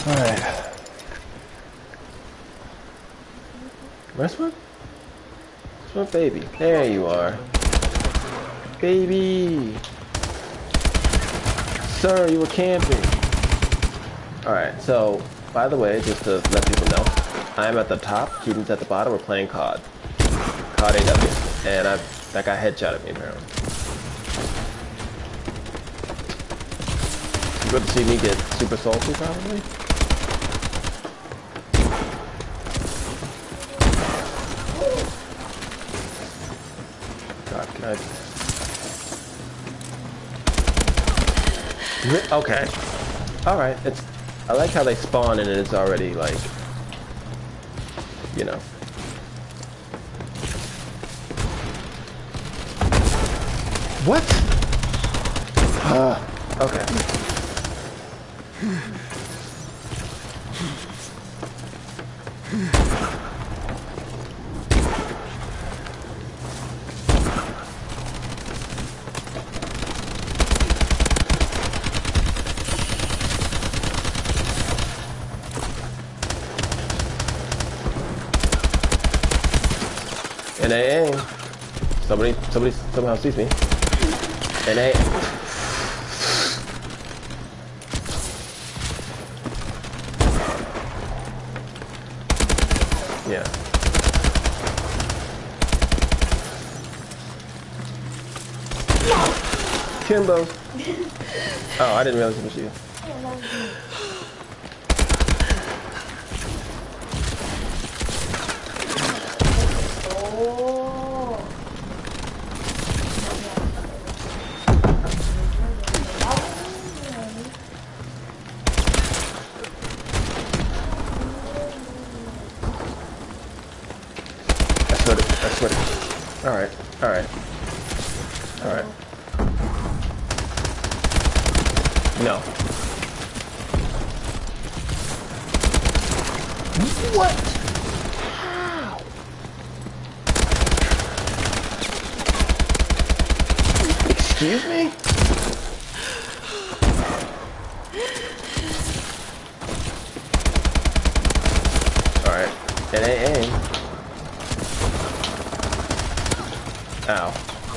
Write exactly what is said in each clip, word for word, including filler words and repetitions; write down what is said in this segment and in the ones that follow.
Alright. Where's my... Where's my baby? There you are. Baby! Sir, you were camping. Alright, so, by the way, just to let people know, I'm at the top, Keaton's at the bottom, we're playing C O D. C O D A W. And I, that guy headshotted me, apparently. You good to see me get super salty, probably? God, can I... Okay. Alright, it's... I like how they spawn and it's already, like... You know. What? Uh, okay. N A A. Somebody, somebody somehow sees me. N A A. Yeah. Kimbo. Oh, I didn't realize it was you. Alright, alright. Alright. No. What? How? Excuse me? Alright. N A A. Ow.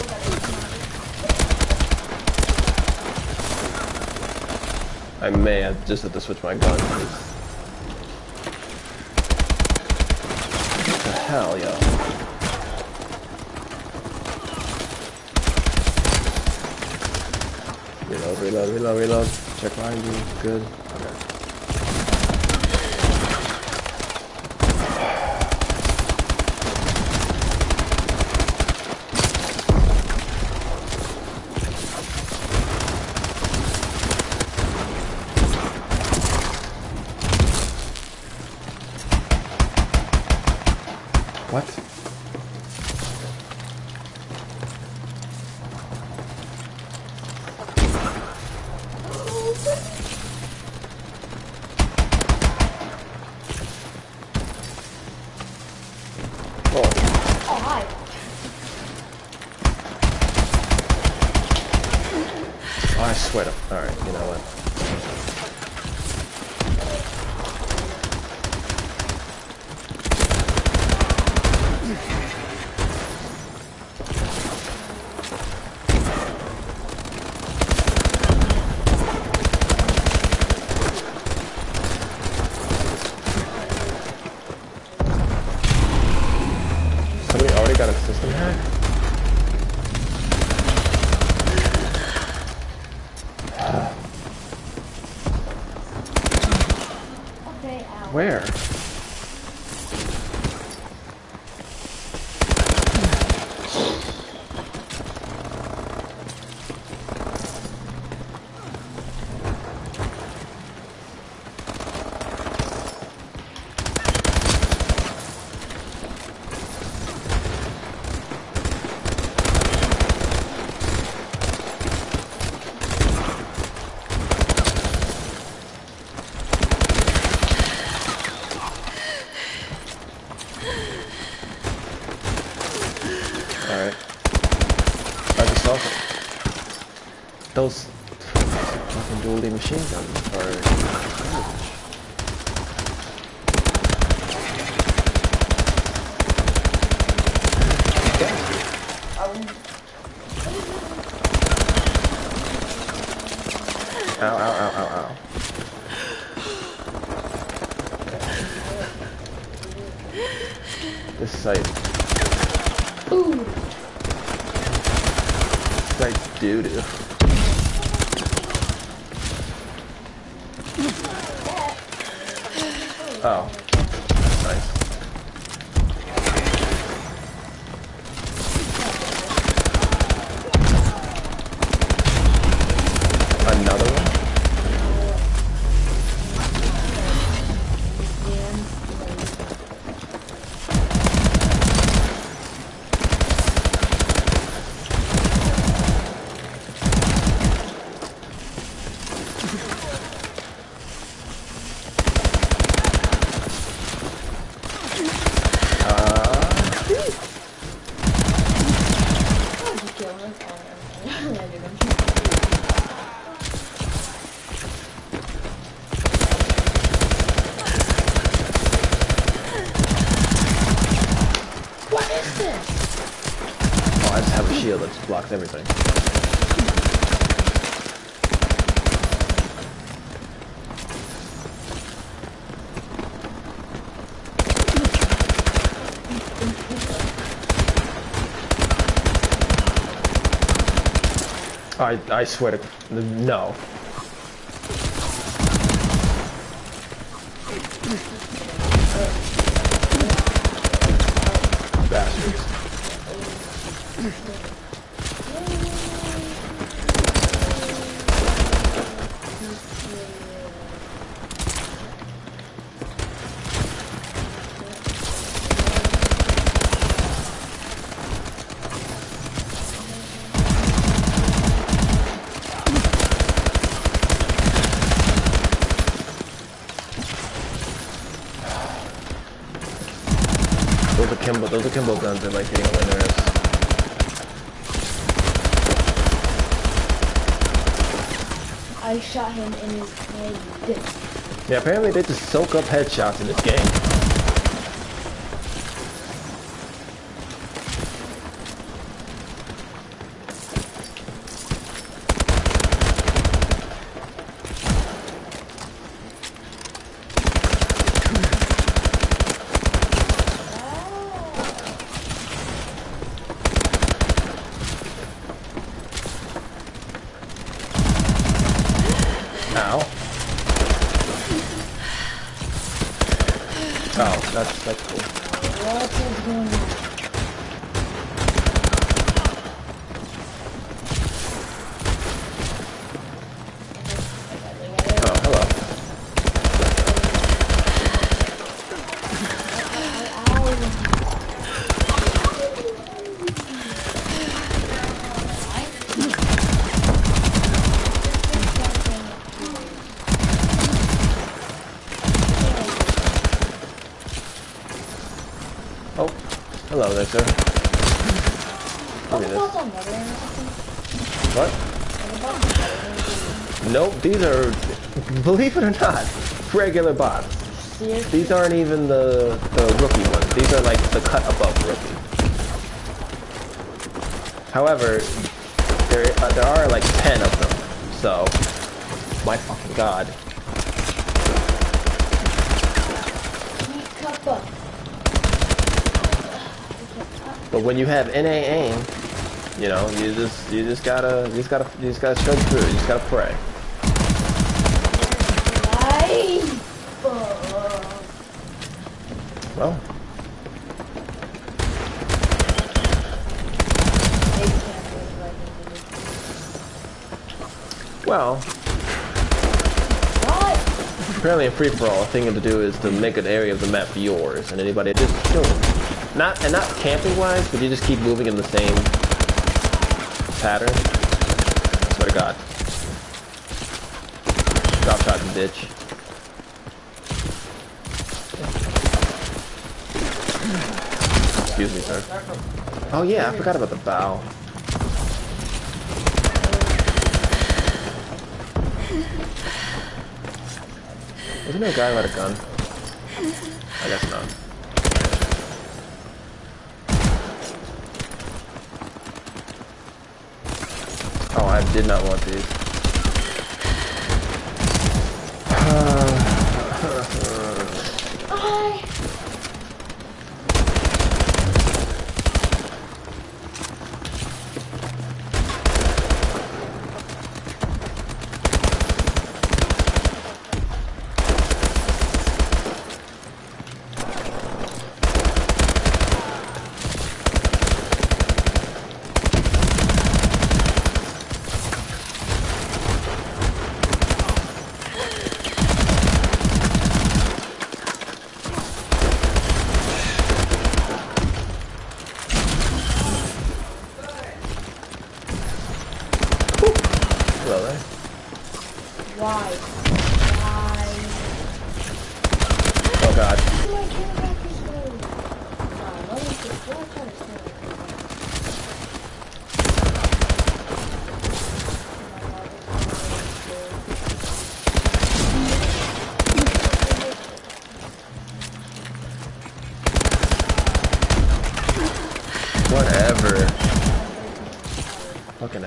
I may have just have to switch my gun. What the hell, yo? Reload, reload, reload, reload. Check behind you. Good. Okay. What? Oh. Oh, hi. Oh, I sweat him. Alright, you know what? Somebody already got a system hack? Okay, ow. Where? Alright. I just saw them. Those fucking dual machine guns are garbage. This site. Ooh. This site doo doo. Oh. Nice. Another one? Oh, I just have a shield that just blocks everything. I I swear to no. Bastards. Those are Kimbo, those are Kimbo guns that like hitting on my nerves. I shot him in his head. Yeah, apparently they just soak up headshots in this game. Ow. Oh, that's that's cool. What is going on? Oh, hello. Oh, hello there, sir. Look at this. What? Nope, these are, believe it or not, regular bots. These aren't even the, the rookie ones. These are like the cut above rookie. However, there, uh, there are like ten of them, so, my fucking god. But when you have N A aim, you know, you just you just gotta you just gotta you just gotta shove through. You just gotta pray. Well. Well. What? Apparently in free for all, a thing to do is to make an area of the map yours, and anybody just kill them. Not and not camping wise, but you just keep moving in the same pattern. I swear to God. Drop shot and ditch. Excuse me, sir. Oh yeah, I forgot about the bow. Isn't there a guy with a gun? I guess not. Oh, I did not want these.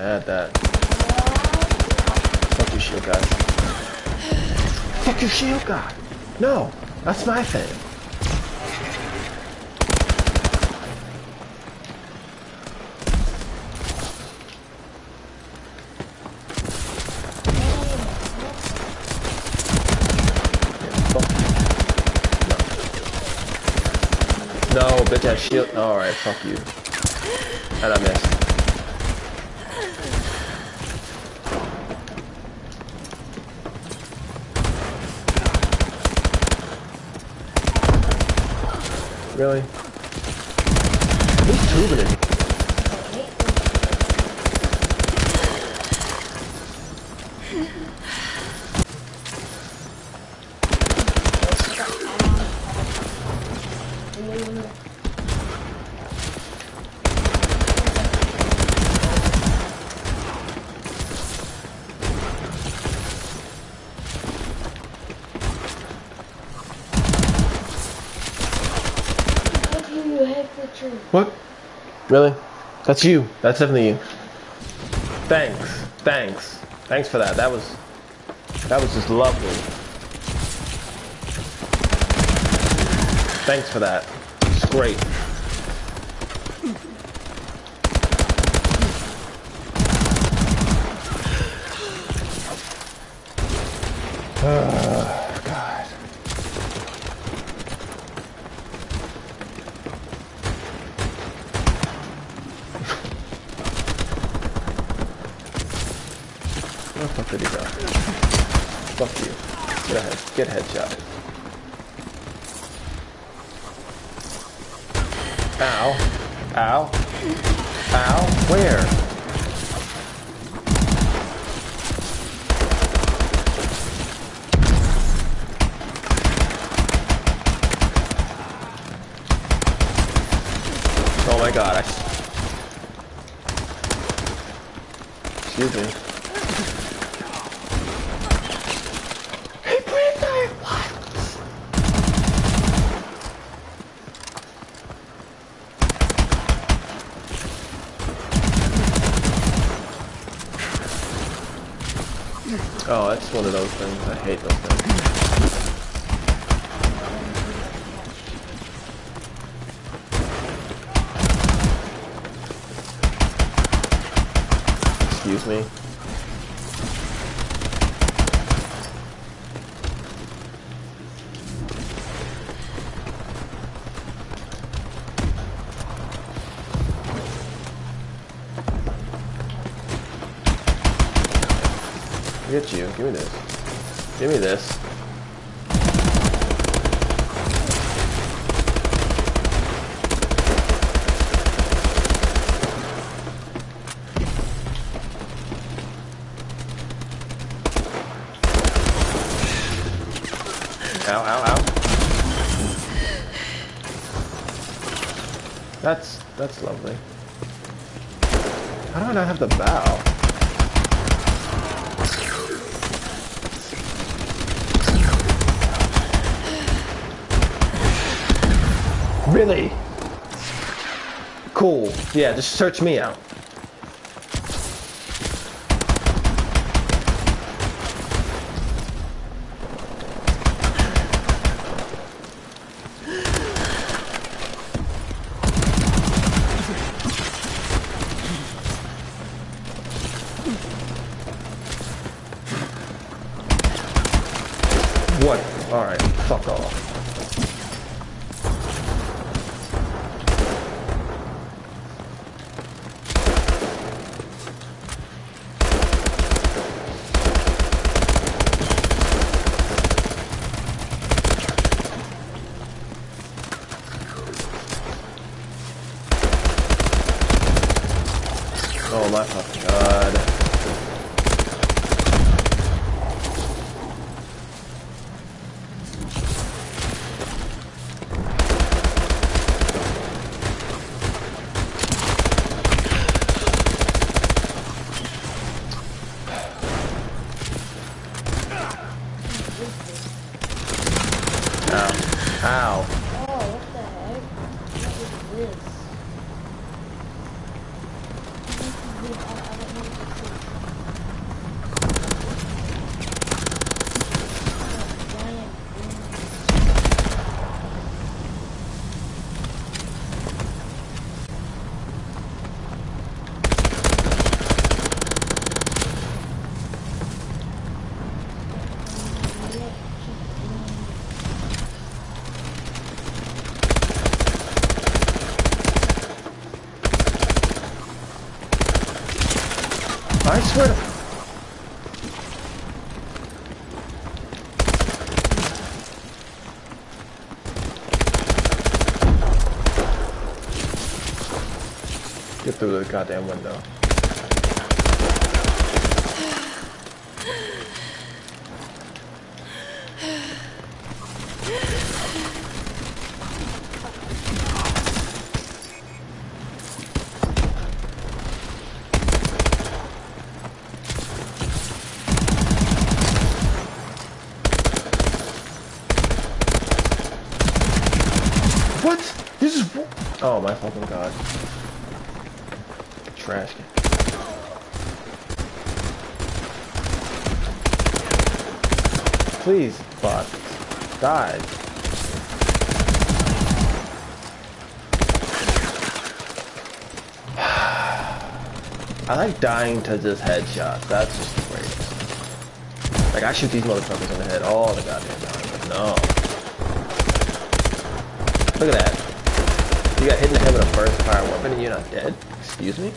had that. Fuck you, shield guy. Fuck you, shield guy. No, that's my thing. No, bitch, that shield. Alright, fuck you. And I missed. Really? Who's tubing it? What? Really? That's you. That's definitely you. Thanks. Thanks. Thanks for that. That was... That was just lovely. Thanks for that. It's great. Oh, God. Where the fuck did he go? Fuck you. Get ahead. Get headshotted. Ow. Ow. Ow. Where? Oh my god. I... Excuse me. Hey, Brandon! What? Oh, that's one of those things. I hate those things. Excuse me. Get you. Give me this. Give me this. Ow, ow, ow. That's, that's lovely. How do I not have the bow? Really? Cool. Yeah, just search me out. What? Alright, fuck off. Oh my fucking god. Ow. Ow. Oh, what the heck? What is this? I don't know. swear to... Get through the goddamn window. What? You just... Oh my fucking god. Trash can. Please, bot. Die. I like dying to just headshots. That's just great. Like, I shoot these motherfuckers in the head all the goddamn time, but no. Look at that. You got hit in the head with a burst fire weapon and you're not dead? Excuse me?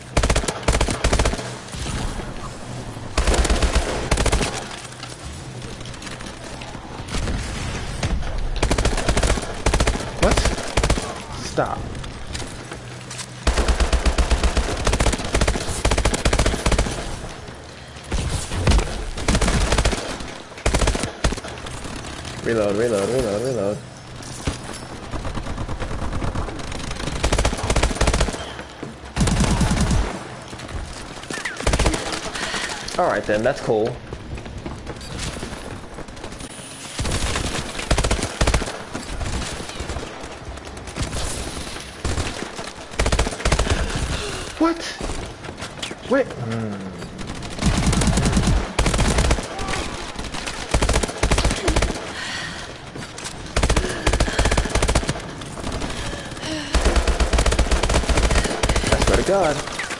What? Stop. Reload, reload, reload, reload. Alright then, that's cool. What? Wait. Hmm. I swear to God.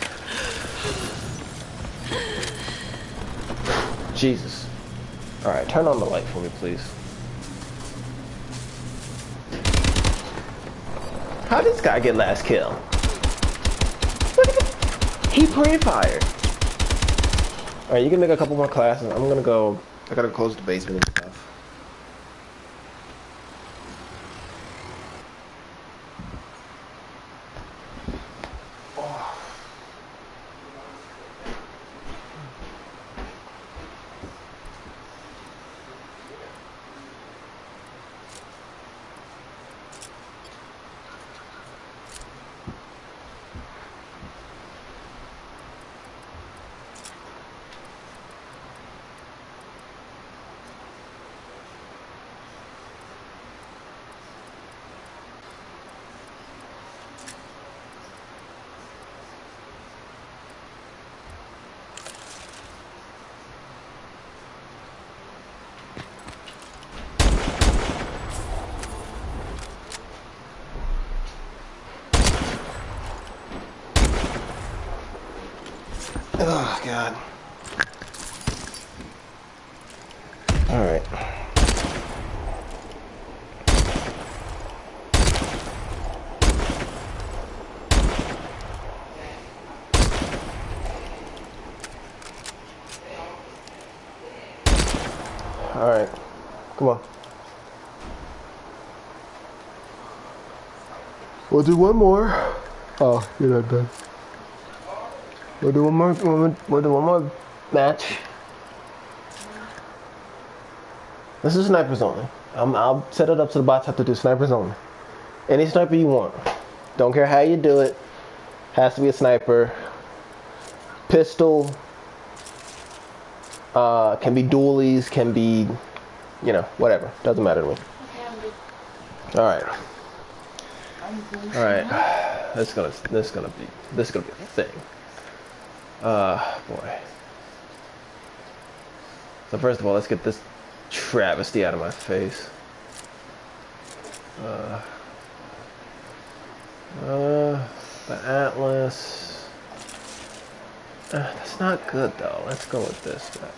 Jesus. Alright, turn on the light for me, please. How did this guy get last kill? He pre-fired. Alright, you can make a couple more classes. I'm gonna go... I gotta close the basement and stuff. Oh, God. All right. All right. Come on. We'll do one more. Oh, you're not done. We'll do one more, we'll do one more match. This is snipers only. I'm, I'll set it up so the bots have to do snipers only. Any sniper you want. Don't care how you do it. Has to be a sniper. Pistol. Uh, can be dualies, can be, you know, whatever. Doesn't matter to me. Alright. Alright. This is gonna this is gonna be this is gonna be a thing. Uh, boy. So first of all, let's get this travesty out of my face. Uh, uh, the Atlas. Uh, that's not good though. Let's go with this guy.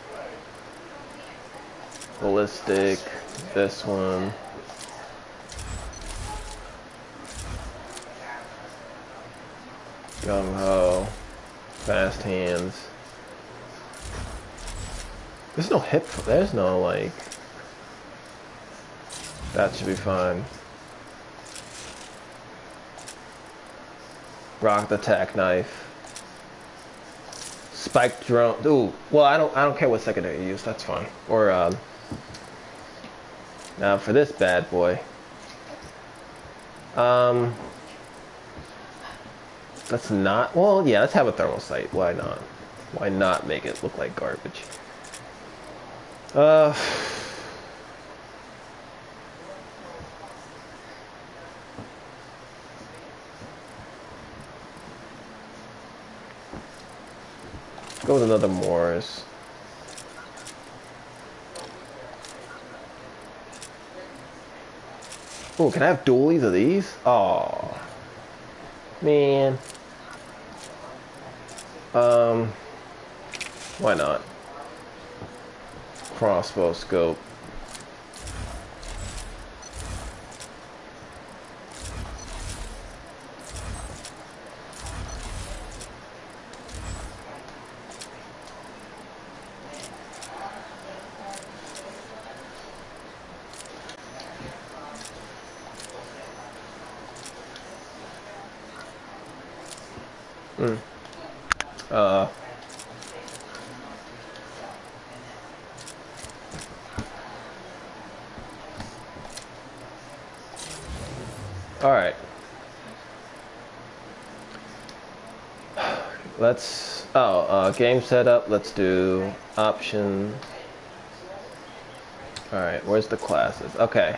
Ballistic. This one. Gung Ho. Fast hands. There's no hip. There's no like. That should be fine. Rocked attack knife. Spiked drone. Ooh. Well, I don't. I don't care what secondary you use. That's fine. Or um. Now for this bad boy. Um. Let's not. Well, yeah. Let's have a thermal sight. Why not? Why not make it look like garbage? Uh. Go with another Morris. Oh, can I have dualies of these? Oh, man. Um, why not? Crossbow scope. Mm. Uh. All right. Let's. Oh, uh, game setup. Let's do options. All right. Where's the classes? Okay.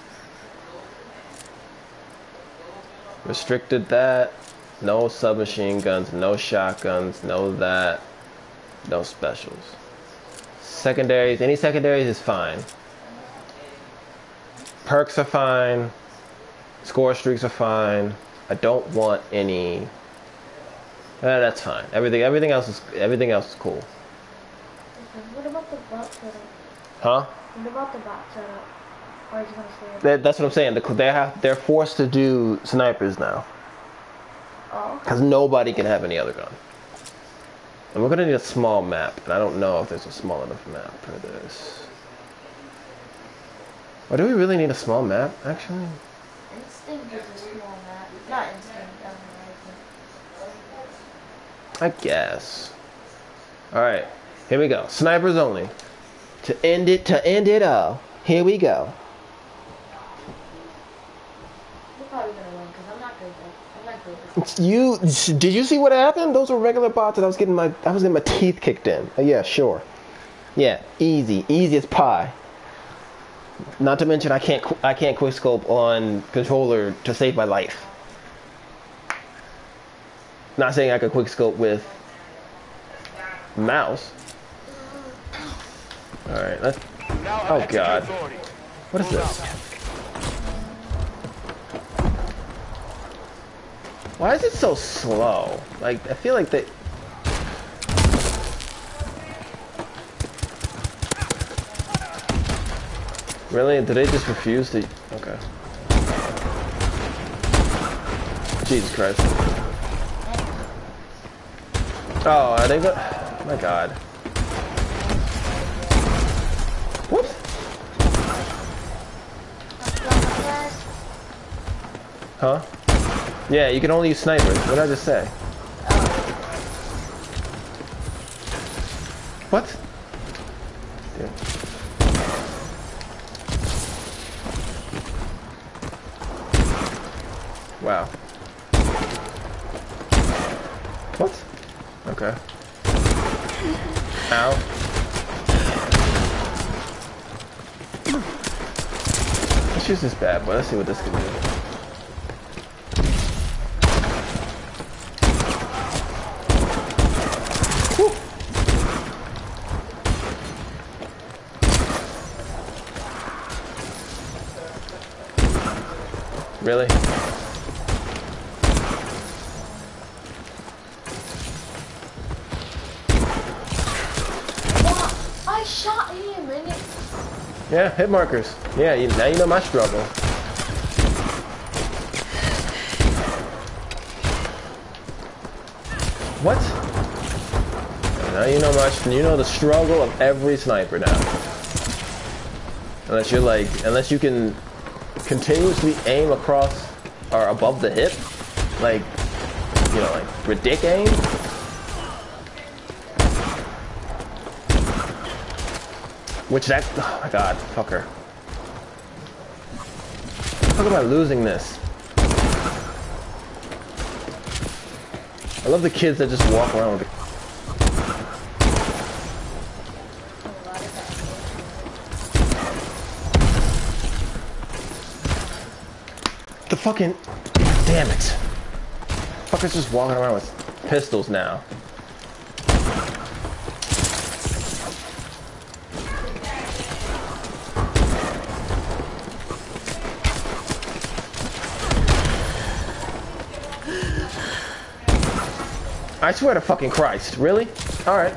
Restricted that. No submachine guns, no shotguns, no that, no specials. Secondaries, any secondaries is fine. Perks are fine. Score streaks are fine. I don't want any. Eh, that's fine. Everything, everything else is everything else is cool. What about the bot setup? Huh? What about the bot setup? Or is it gonna stay? That, that's what I'm saying. They have, they're forced to do snipers now. Because nobody can have any other gun. And we're going to need a small map. And I don't know if there's a small enough map for this. Or do we really need a small map, actually? Instinct is a small map. Not instinct, I guess. Alright. Here we go. Snipers only. To end it, to end it all. Here we go. We're probably going to win because I'm not good at You did you see what happened? Those were regular bots, and I was getting my I was getting my teeth kicked in. Uh, yeah, sure. Yeah, easy, easy as pie. Not to mention, I can't I can't quick scope on controller to save my life. Not saying I could quick scope with mouse. All right, let's. Oh God, what is this? Why is it so slow? Like, I feel like they... Really? Did they just refuse to... Okay. Jesus Christ. Oh, are they go... Oh my God. Whoops. Huh? Yeah, you can only use snipers. What did I just say? What? Yeah. Wow. What? Okay. Ow. Let's use this bad boy. Let's see what this can do. Really? Wow, I shot him and it... Yeah, hit markers. Yeah, you, now you know my struggle. What? now you know much. You know the struggle of every sniper now. Unless you're like, unless you can continuously aim across or above the hip, like, you know, like ridic aim. Which that, oh my god, fucker. How am I losing this? I love the kids that just walk around with the The fucking, damn it. Fuckers just walking around with pistols now. I swear to fucking Christ, really? Alright.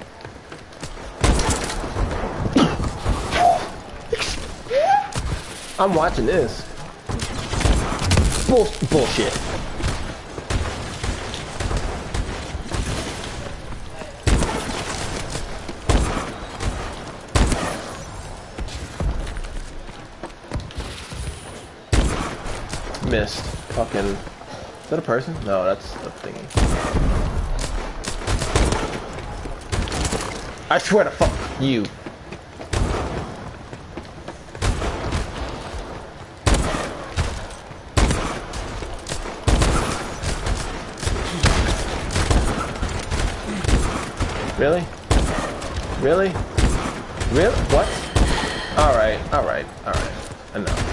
I'm watching this. Bull bullshit. Missed. Fucking. Is that a person? No, that's a thingy. I swear to fuck you. Really? Really? Really? What? Alright, alright, alright. Enough.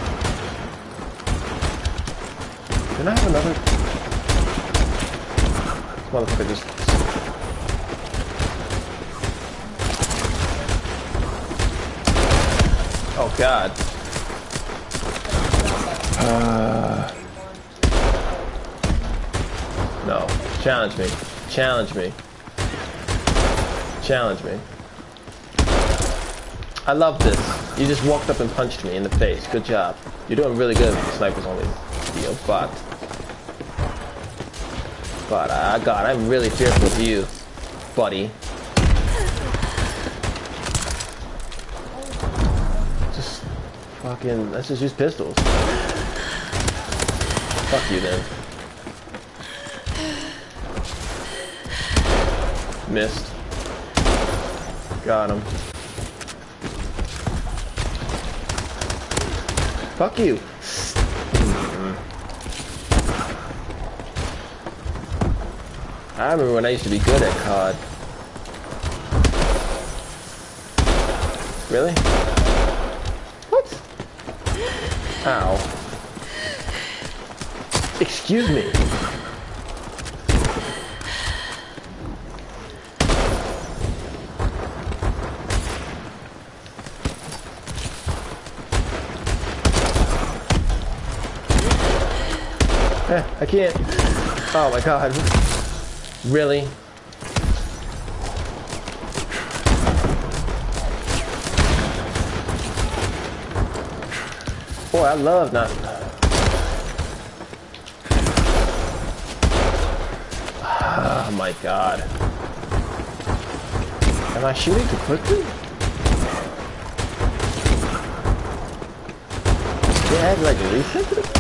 Didn't I have another? This motherfucker just... Oh god. Uh... No. Challenge me. Challenge me. Challenge me. I love this. You just walked up and punched me in the face. Good job. You're doing really good with the snipers only deal, but... But, uh, God, I'm really fearful of you, buddy. Just fucking... Let's just use pistols. Fuck you, then. Missed. Got him. Fuck you. Mm-hmm. I remember when I used to be good at C O D. Really? What? Ow. Excuse me. Eh, I can't. Oh my god. Really? Boy, I love not... Oh my god. Am I shooting too quickly? Yeah, I had to like reset it?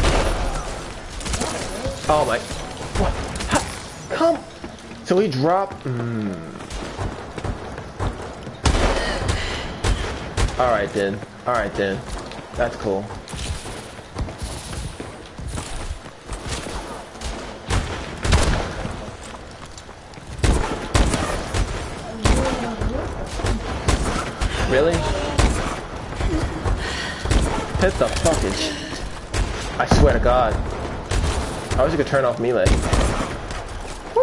Oh my... What? How? Come... So he dropped... Mm. Alright then. Alright then. That's cool. Really? Hit the fucking shit. I swear to God. I wish you could turn off melee. What?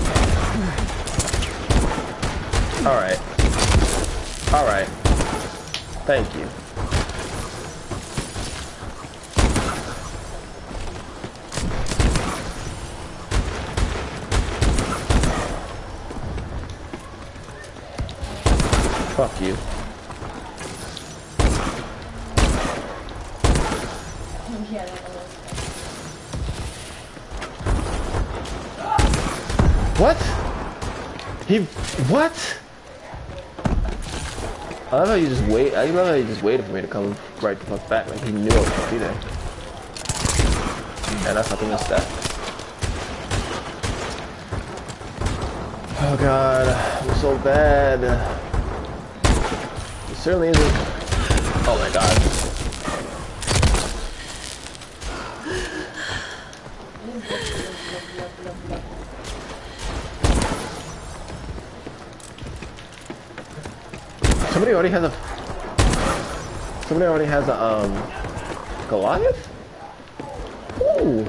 Alright. Alright. Thank you. Fuck you. What? He, what? I love how you just wait. I love how you just waited for me to come right the fuck back. Like he knew I was gonna be there. And I fucking missed that. Oh god, I'm so bad. It certainly isn't. Oh my god. Somebody already has a. Somebody already has a um. Goliath? Ooh.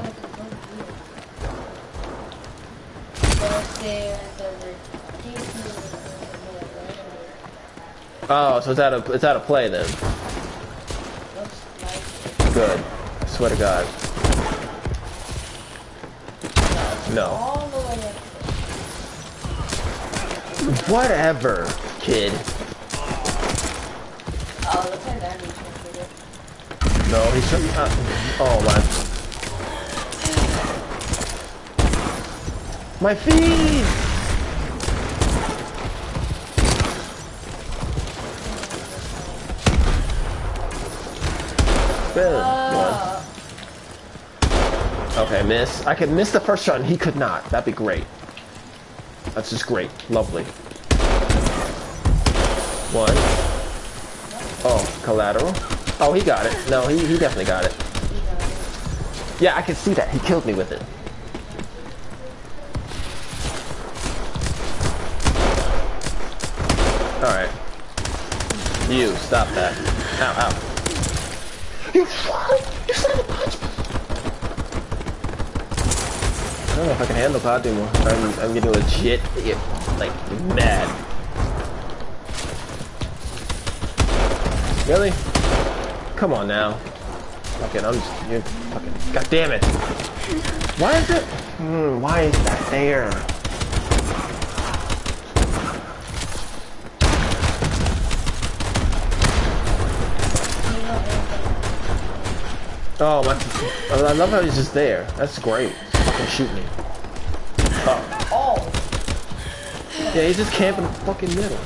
Oh, so it's out of it's out of play then. Good. I swear to God. No. Whatever, kid. No, he's trying. Uh, oh my. My feet. Boom. One. Okay, miss. I could miss the first shot and he could not. That'd be great. That's just great. Lovely. One. Oh, collateral. Oh, he got it. No, he, he definitely got it. Yeah, I can see that. He killed me with it. Alright. You, stop that. Ow, ow. You what? You son of a punch. I don't know if I can handle C O D anymore. I'm, I'm getting legit, like, mad. Really? Come on now. Fucking, I'm just, you're fucking, god damn it. Why is it, hmm, why is that there? Oh my, I love how he's just there. That's great. Fucking shoot me. Oh. Oh. Yeah, he's just camping in the fucking middle.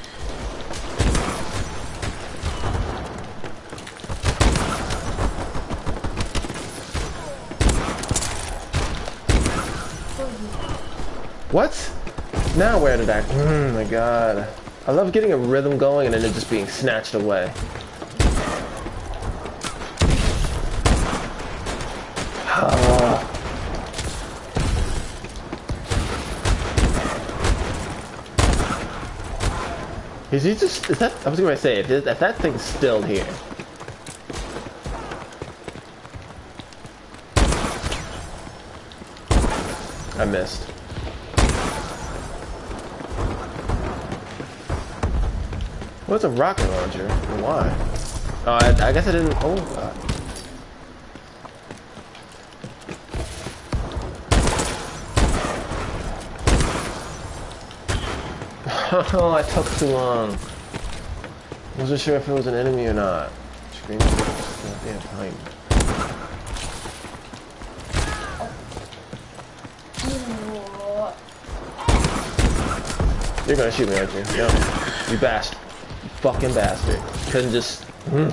What? Now where did I? Oh my god. I love getting a rhythm going and then it just being snatched away. Oh. Is he just? Is that? I was gonna say if, if that thing's still here. I missed. What's a rocket launcher? Why? Oh, I, I guess I didn't. Oh god. Oh, I took too long. Wasn't sure if it was an enemy or not. Scream. Damn time. You're gonna shoot me, aren't you? No. You bastard. You fucking bastard. Couldn't just. Hmm.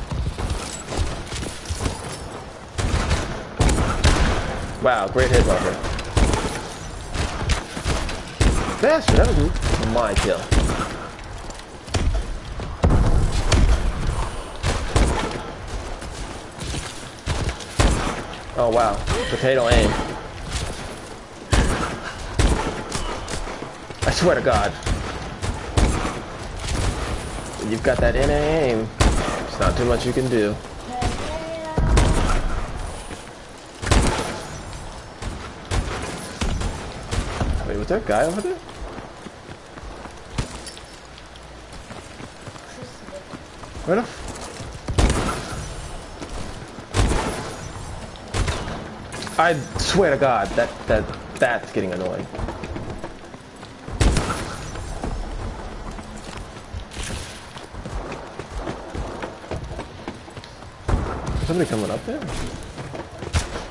Wow, great hit marker. Bastard, that was my kill. Oh wow, potato aim. I swear to God. You've got that N A aim. There's not too much you can do. Wait, was there a guy over there? Where the f- I swear to God, that that that's getting annoying. Is somebody coming up there?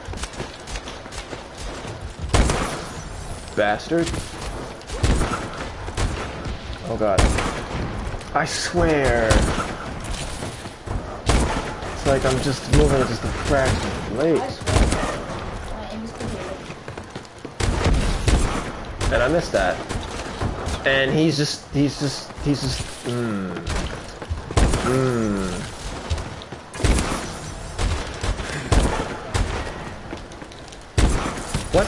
Bastard. Oh god. I swear. It's like I'm just moving just a fraction late. I swear. My aim is completed. And I missed that. And he's just, he's just, he's just, mmm. Mmm. What?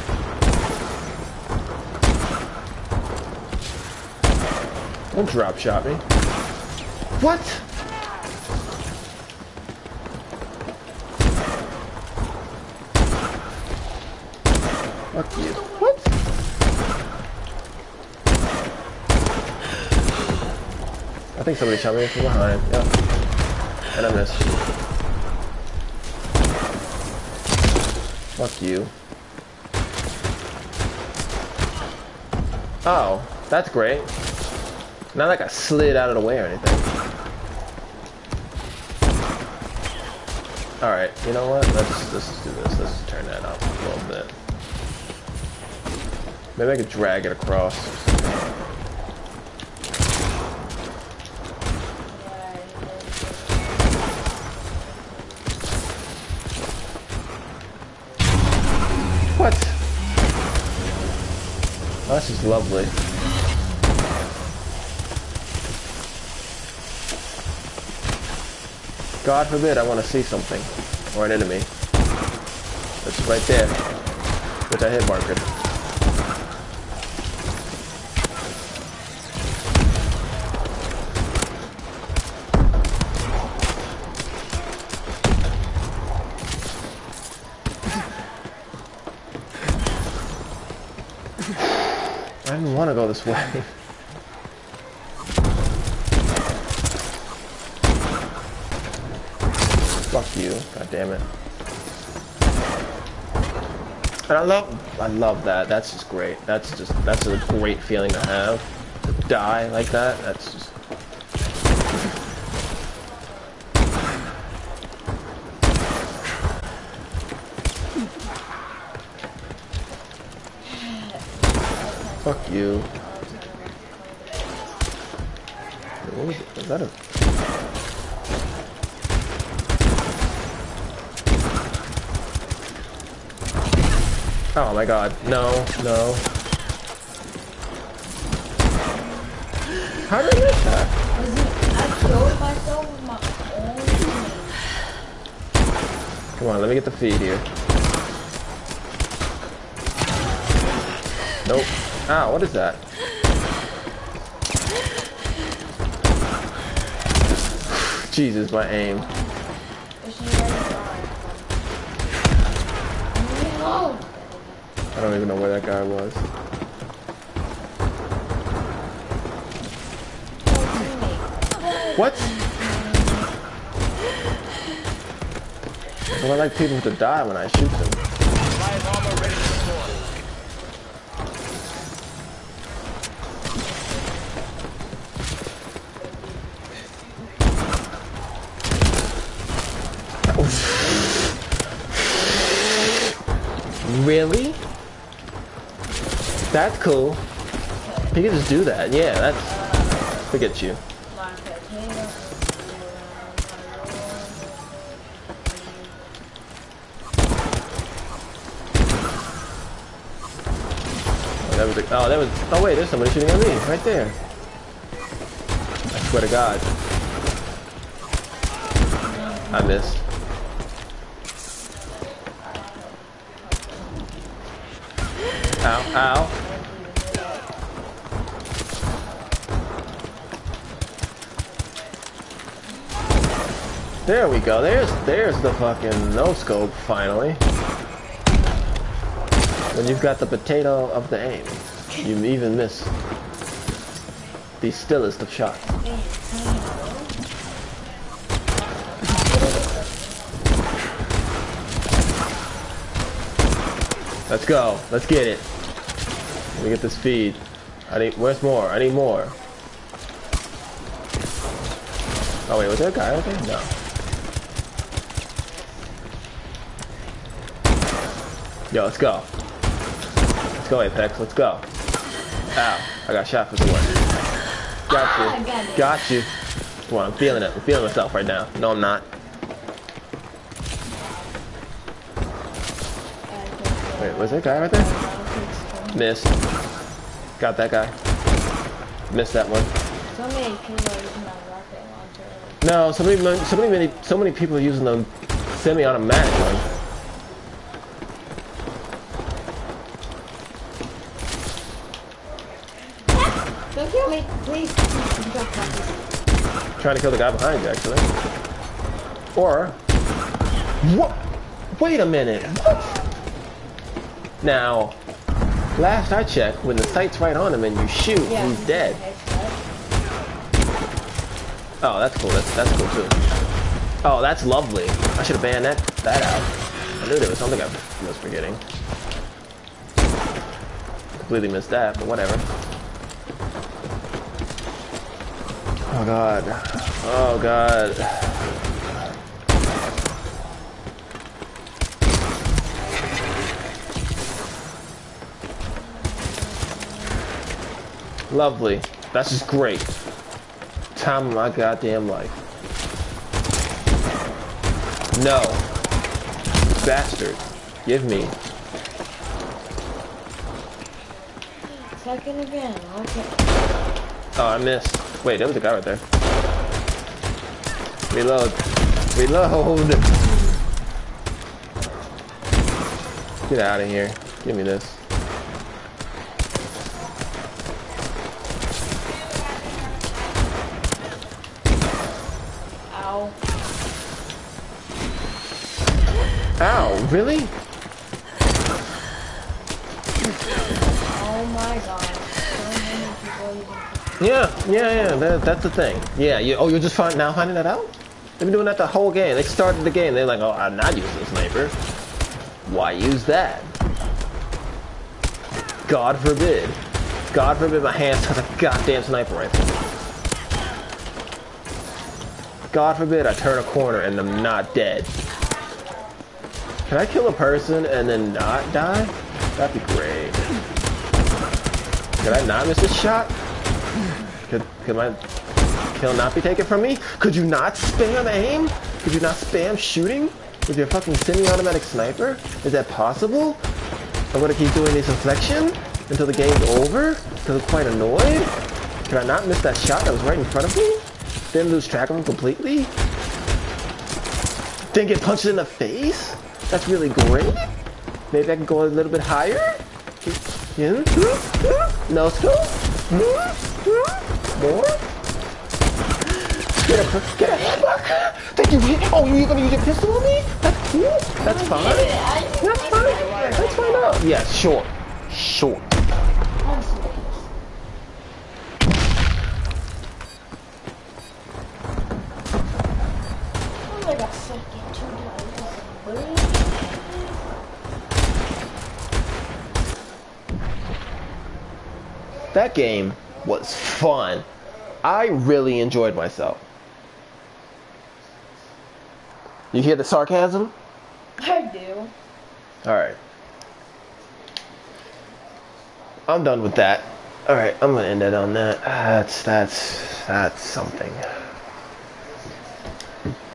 Don't drop shot me. What? Fuck you. What? I think somebody shot me from behind. Yep. And I missed. Fuck you. Oh, that's great. Not like I slid out of the way or anything. Alright, you know what? Let's, let's just do this. Let's just turn that up a little bit. Maybe I could drag it across. What? Oh, this is lovely. God forbid I want to see something. Or an enemy. It's right there. Which I hit marked. I didn't want to go this way. Fuck you, god damn it. And I love I love that. That's just great. That's just that's a great feeling to have. To die like that, that's just fuck you. What was it? Was that a Oh my god, no, no. How did I miss that? I killed myself with my own. Come on, let me get the feed here. Nope. Ow, what is that? Jesus, my aim. No. I don't even know where that guy was. What? Well, I like people to die when I shoot them. Really? That's cool. You can just do that. Yeah, that's... Forget you. Oh, that was a, oh, that was... Oh, wait, there's somebody shooting at me. Right there. I swear to God. I missed. Ow, ow. There we go. There's there's the fucking no scope finally. When you've got the potato of the aim, you even miss the stillest of shots. Let's go. Let's get it. Let me get this feed. I need. Where's more? I need more. Oh wait, was there a guy out there? No. Yo, let's go. Let's go, Apex. Let's go. Ow. I got shot for the one. Got you. Ah, got it. Got you. Come on, I'm feeling it. I'm feeling myself right now. No, I'm not. Wait, was that guy right there? Missed. Got that guy. Missed that one. So many people are using that rocket launcher. No, so many, so many, so many people are using the semi-automatic one. Don't kill me, please. Trying to kill the guy behind you, actually. Or, what? Wait a minute. What? Now, last I checked, when the sight's right on him and you shoot, Yeah. he's dead. Oh, that's cool. That's that's cool too. Oh, that's lovely. I should have banned that that out. I knew there was something I was forgetting. Completely missed that, but whatever. Oh god. Oh god. Lovely. That's just great. Time of my goddamn life. No. Bastard. Give me. Second again, okay. Oh, I missed. Wait, there was a guy right there. Reload. Reload! Get out of here. Give me this. Ow. Ow, really? Oh my god. So many people using Yeah, yeah, yeah, that, that's the thing. Yeah, you, oh, you're just find, now finding that out? They've been doing that the whole game. They started the game, they're like, oh, I'm not using a sniper. Why use that? God forbid. God forbid my hands touch a goddamn sniper rifle. God forbid I turn a corner and I'm not dead. Can I kill a person and then not die? That'd be great. Could I not miss a shot? Could, could my kill not be taken from me? Could you not spam aim? Could you not spam shooting with your fucking semi-automatic sniper? Is that possible? I'm gonna keep doing this inflection until the game's over? Because I'm quite annoyed? Could I not miss that shot that was right in front of me? Then lose track of him completely? Then get punched in the face? That's really great. Maybe I can go a little bit higher? Yeah? No scope? More? Get a, get a headlock? Thank you. Oh, you're gonna use your pistol on me? That's cool. That's fine. That's fine. That's fine out. Yeah, sure. Sure. That game was fun. I really enjoyed myself. You hear the sarcasm? I do. Alright. I'm done with that. Alright, I'm gonna end it on that. That's, that's, that's something.